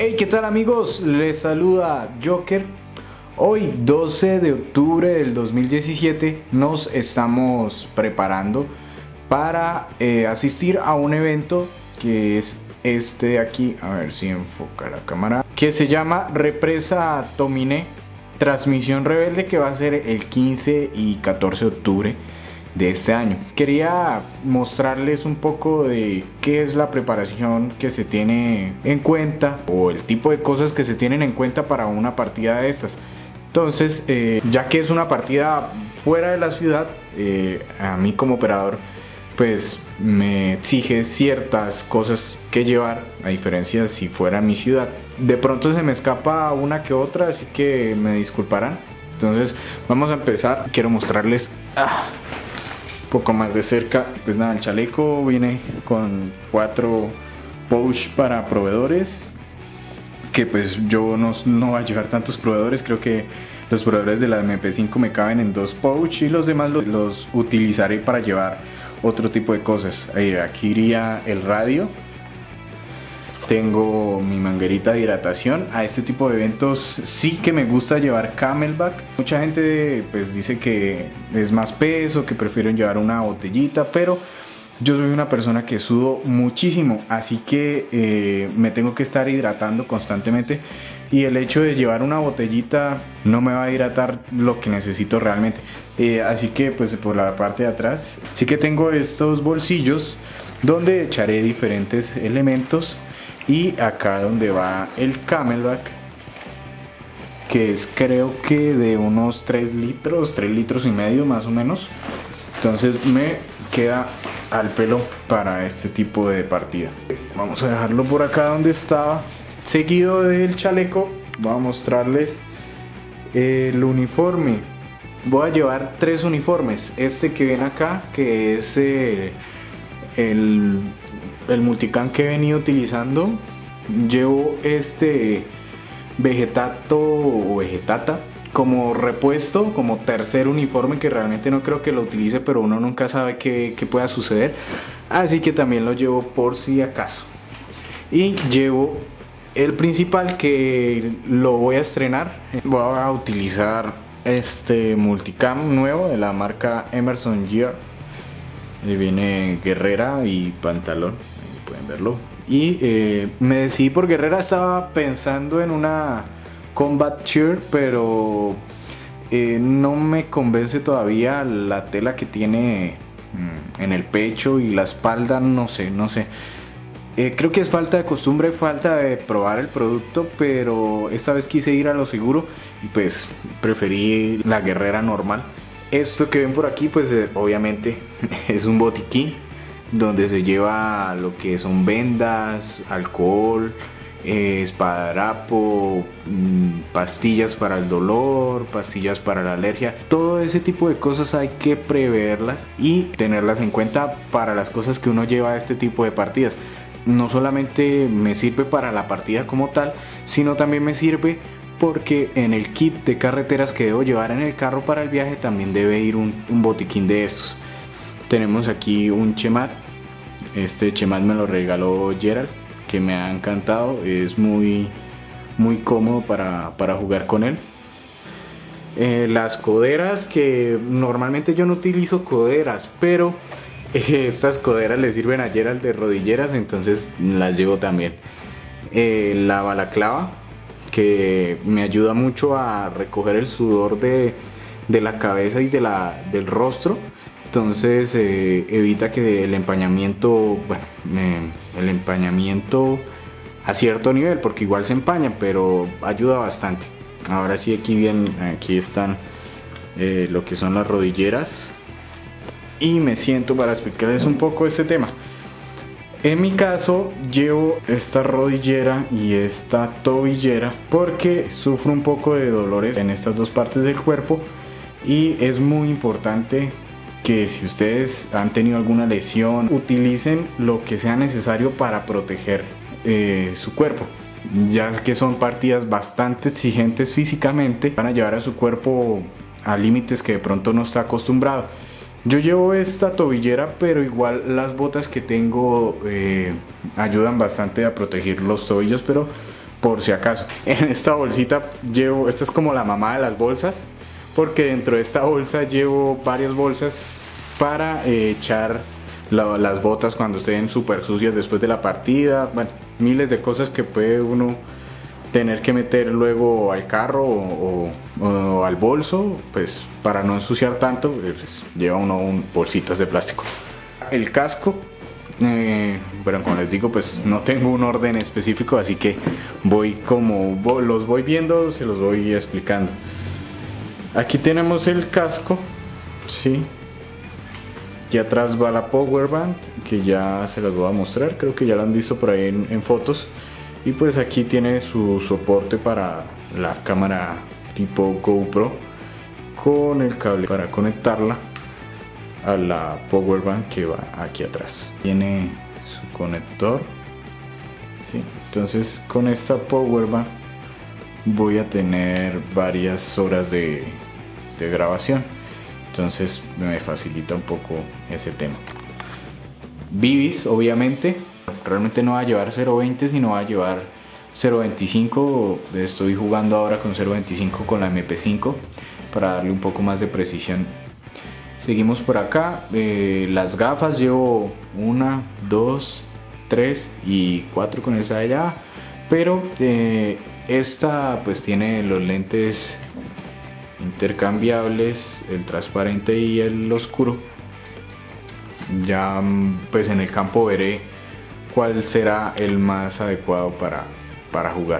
Hey, ¿qué tal amigos? Les saluda Joker. Hoy 12 de octubre del 2017 nos estamos preparando para asistir a un evento que es este de aquí, a ver si enfoca la cámara, que se llama Represa Tominé, transmisión rebelde, que va a ser el 15 y 14 de octubre de este año. Quería mostrarles un poco de qué es la preparación que se tiene en cuenta o el tipo de cosas que se tienen en cuenta para una partida de estas. Entonces, ya que es una partida fuera de la ciudad, a mí como operador pues me exige ciertas cosas que llevar, a diferencia de si fuera mi ciudad. De pronto se me escapa una que otra, así que me disculparán. Entonces vamos a empezar. Quiero mostrarles un poco más de cerca. Pues nada, el chaleco viene con 4 pouch para proveedores, que pues yo no voy a llevar tantos proveedores. Creo que los proveedores de la MP5 me caben en 2 pouch y los demás los utilizaré para llevar otro tipo de cosas. Aquí iría el radio. Tengo mi manguerita de hidratación. A este tipo de eventos sí que me gusta llevar Camelback. Mucha gente pues dice que es más peso, que prefieren llevar una botellita, pero yo soy una persona que sudo muchísimo, así que me tengo que estar hidratando constantemente, y el hecho de llevar una botellita no me va a hidratar lo que necesito realmente. Así que pues por la parte de atrás sí que tengo estos bolsillos donde echaré diferentes elementos, y acá donde va el Camelback, que es creo que de unos 3 litros y medio más o menos. Entonces me queda al pelo para este tipo de partida. Vamos a dejarlo por acá donde estaba. Seguido del chaleco voy a mostrarles el uniforme. Voy a llevar 3 uniformes. Este que ven acá, que es el multicam que he venido utilizando. Llevo este Vegetato o Vegetata como repuesto, como tercer uniforme, que realmente no creo que lo utilice, pero uno nunca sabe qué pueda suceder, así que también lo llevo por si acaso. Y llevo el principal, que lo voy a estrenar. Voy a utilizar este multicam nuevo de la marca Emerson Gear. Viene guerrera y pantalón, ahí pueden verlo. Y me decidí por guerrera. Estaba pensando en una Combat Cheer, pero no me convence todavía la tela que tiene en el pecho y la espalda. No sé. Creo que es falta de costumbre, falta de probar el producto, pero esta vez quise ir a lo seguro y pues preferí la guerrera normal. Esto que ven por aquí pues obviamente es un botiquín donde se lleva lo que son vendas, alcohol, esparadrapo, pastillas para el dolor, pastillas para la alergia. Todo ese tipo de cosas hay que preverlas y tenerlas en cuenta para las cosas que uno lleva a este tipo de partidas. No solamente me sirve para la partida como tal, sino también me sirve porque en el kit de carreteras que debo llevar en el carro para el viaje también debe ir un botiquín de estos. Tenemos aquí un Chemat. Este Chemat me lo regaló Gerald, que me ha encantado. Es muy cómodo para jugar con él. Las coderas, que normalmente yo no utilizo coderas, pero estas coderas le sirven a Gerald de rodilleras, entonces las llevo también. La balaclava, que me ayuda mucho a recoger el sudor de la cabeza y del rostro. Entonces evita que el empañamiento, el empañamiento a cierto nivel, porque igual se empaña, pero ayuda bastante. Ahora sí, aquí están lo que son las rodilleras, y me siento para explicarles un poco este tema. En mi caso llevo esta rodillera y esta tobillera porque sufro un poco de dolores en estas dos partes del cuerpo, y es muy importante que si ustedes han tenido alguna lesión, utilicen lo que sea necesario para proteger su cuerpo, ya que son partidas bastante exigentes físicamente. Van a llevar a su cuerpo a límites que de pronto no está acostumbrado. Yo llevo esta tobillera, pero igual las botas que tengo ayudan bastante a proteger los tobillos, pero por si acaso. En esta bolsita llevo, esta es como la mamá de las bolsas, porque dentro de esta bolsa llevo varias bolsas para echar las botas cuando estén súper sucias después de la partida. Bueno, miles de cosas que puede uno tener que meter luego al carro o al bolso, pues para no ensuciar tanto, pues, lleva uno bolsitas de plástico. El casco, bueno, como les digo, pues no tengo un orden específico, así que voy como los voy viendo, se los voy explicando. Aquí tenemos el casco, ¿sí? Aquí atrás va la power band, que ya se las voy a mostrar, creo que ya la han visto por ahí en fotos. Y pues aquí tiene su soporte para la cámara tipo GoPro, con el cable para conectarla a la power bank que va aquí atrás. Tiene su conector, ¿sí? Entonces con esta power bank voy a tener varias horas de grabación, entonces me facilita un poco ese tema. Bibis, obviamente, realmente no va a llevar 0.20 sino va a llevar 0.25. Estoy jugando ahora con 0.25 con la MP5 para darle un poco más de precisión. Seguimos por acá. Las gafas llevo 1, 2, 3 y 4 con esa de allá, pero esta pues tiene los lentes intercambiables, el transparente y el oscuro. Ya pues en el campo veré cuál será el más adecuado para jugar.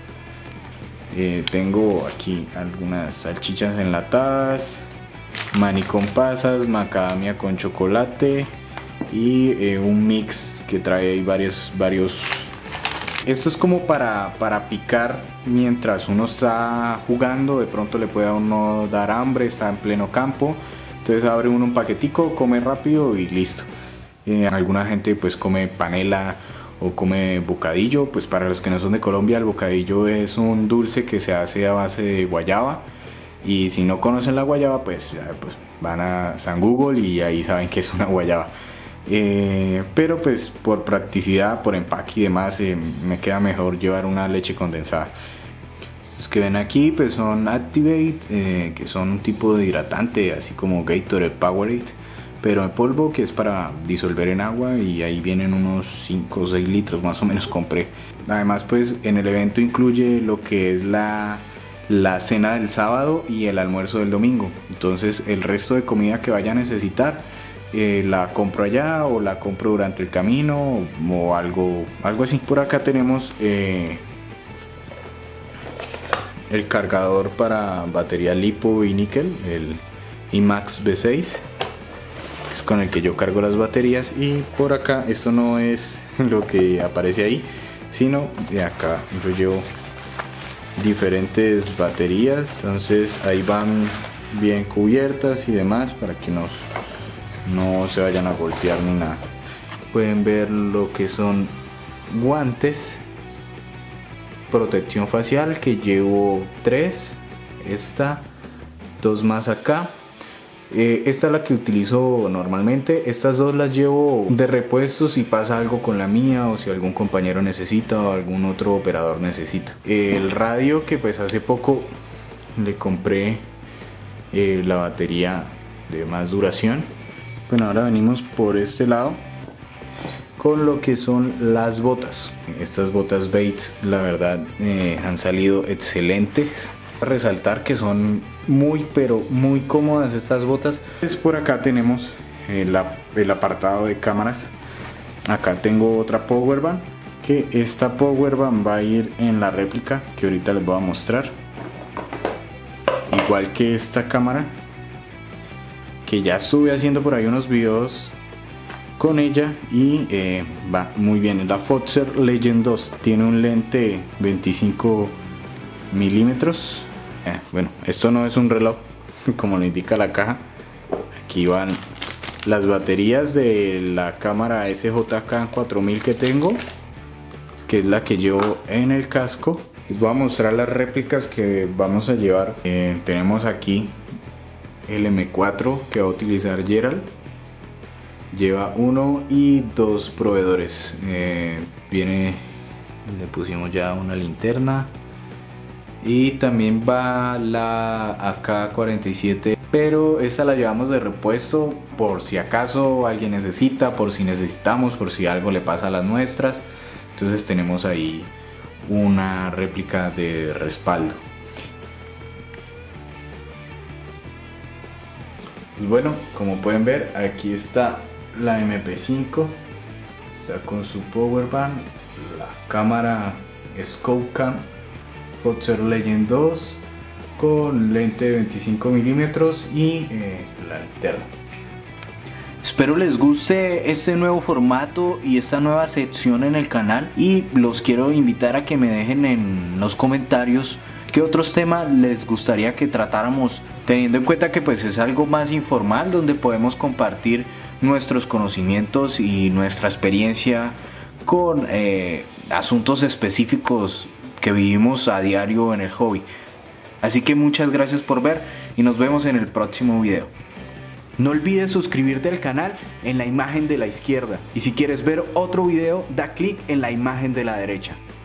Tengo aquí algunas salchichas enlatadas, maní con pasas, macadamia con chocolate y un mix que trae ahí varios. Esto es como para picar mientras uno está jugando. De pronto le puede a uno dar hambre, está en pleno campo, entonces abre uno un paquetico, come rápido y listo. Alguna gente pues come panela o come bocadillo. Pues para los que no son de Colombia, el bocadillo es un dulce que se hace a base de guayaba, y si no conocen la guayaba pues van a San Google y ahí saben que es una guayaba. Pero pues por practicidad, por empaque y demás, me queda mejor llevar una leche condensada. Los que ven aquí pues son Activate, que son un tipo de hidratante así como Gatorade, Powerade, pero en polvo, que es para disolver en agua, y ahí vienen unos 5 o 6 litros más o menos compré. Además pues en el evento incluye lo que es la cena del sábado y el almuerzo del domingo, entonces el resto de comida que vaya a necesitar la compro allá o la compro durante el camino o algo así. Por acá tenemos el cargador para batería lipo y níquel, el IMAX V6, es con el que yo cargo las baterías. Y por acá, esto no es lo que aparece ahí, sino de acá yo llevo diferentes baterías, entonces ahí van bien cubiertas y demás para que no se vayan a golpear ni nada. Pueden ver lo que son guantes, protección facial, que llevo 3, esta, 2 más acá. Esta es la que utilizo normalmente. Estas 2 las llevo de repuesto si pasa algo con la mía, o si algún compañero necesita o algún otro operador necesita. El radio, que pues hace poco le compré la batería de más duración. Bueno, ahora venimos por este lado con lo que son las botas. Estas botas Bates, la verdad, han salido excelentes. Resaltar que son pero muy cómodas estas botas. Por acá tenemos el apartado de cámaras. Acá tengo otra power band, que esta power band va a ir en la réplica que ahorita les voy a mostrar, igual que esta cámara, que ya estuve haciendo por ahí unos videos con ella y va muy bien. Es la Foxer Legend 2, tiene un lente 25 milímetros. Bueno, esto no es un reloj como lo indica la caja. Aquí van las baterías de la cámara SJK 4000 que tengo, que es la que llevo en el casco. Les voy a mostrar las réplicas que vamos a llevar. Tenemos aquí el M4 que va a utilizar Gerald. Lleva 1 y 2 proveedores. Viene Le pusimos ya una linterna. Y también va la AK-47, pero esta la llevamos de repuesto por si acaso alguien necesita, por si necesitamos, por si algo le pasa a las nuestras. Entonces tenemos ahí una réplica de respaldo. Pues bueno, como pueden ver, aquí está la MP5, está con su power bank, la cámara Scope Cam Foxer Legend 2 con lente de 25 milímetros y la linterna. Espero les guste este nuevo formato y esta nueva sección en el canal, y los quiero invitar a que me dejen en los comentarios qué otros temas les gustaría que tratáramos, teniendo en cuenta que pues es algo más informal donde podemos compartir nuestros conocimientos y nuestra experiencia con asuntos específicos que vivimos a diario en el hobby. Así que muchas gracias por ver y nos vemos en el próximo video. No olvides suscribirte al canal en la imagen de la izquierda, y si quieres ver otro video, da clic en la imagen de la derecha.